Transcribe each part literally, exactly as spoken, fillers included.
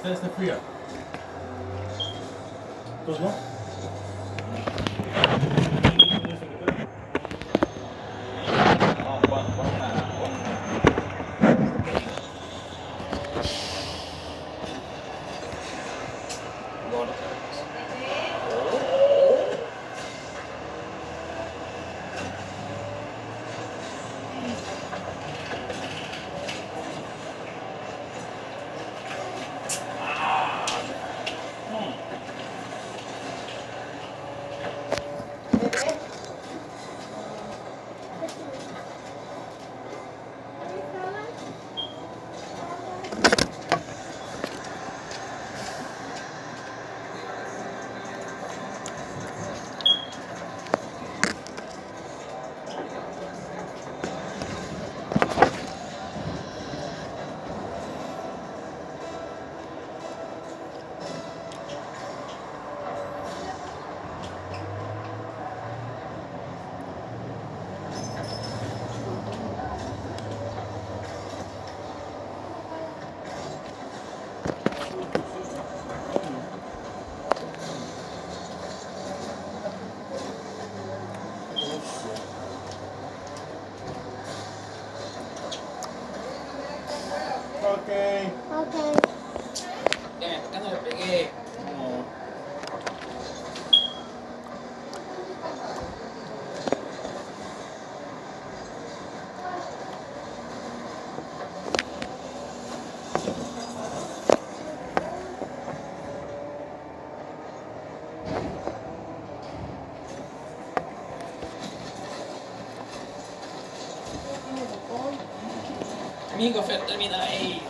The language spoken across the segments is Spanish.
Está, está fría. Entonces, ¿no? Okay. Okay. Ya, ¿por qué no le pegué? No. Amigo, Fer, termina ahí.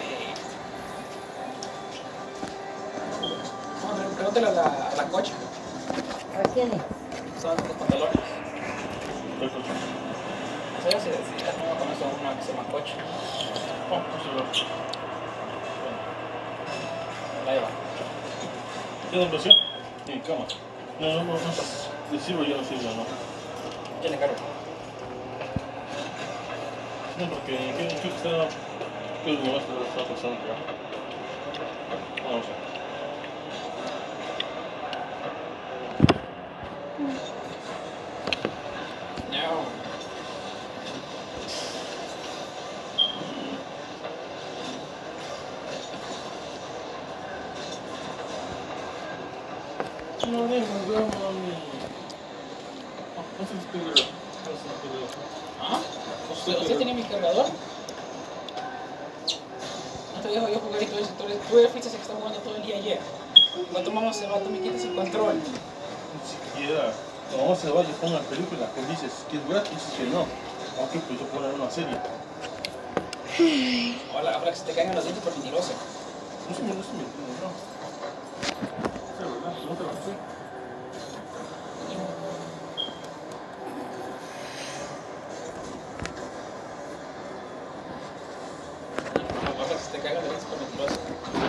Vamos, pregúntale a la, a la cocha. ¿A quién es? Son los pantalones. ¿Qué cosa? No sé si si ya no conoce a una que se llama cocha. Oh, no se lo. La lleva. ¿Tienes presión? Sí, cama. No, no, no, no. ¿Le sirvo yo no sirvo, no? Tiene cargo. No, porque creo que está. Creo que no está pasando ya. Vamos a ver. No. No, no, no, mami. Oh, no se despide. No se despide. ¿Ah? ¿Usted, ¿Usted tiene mi cargador? No te dejo yo jugar y todo eso. Tú, tú fuiste el que está jugando todo el día ayer. Cuando tomamos se va, tú me quitas el control. Ni siquiera. Cuando vamos a ver, yo pongo la película, que dices que es gratis, dices que no. Aunque pues yo puedo ver una serie. Ahora, ahora que se te caigan los dientes por mentiroso. No se me, no se me entiende, no. Es verdad, no te lo sé. Ahora que se te caigan los dientes por mentiroso.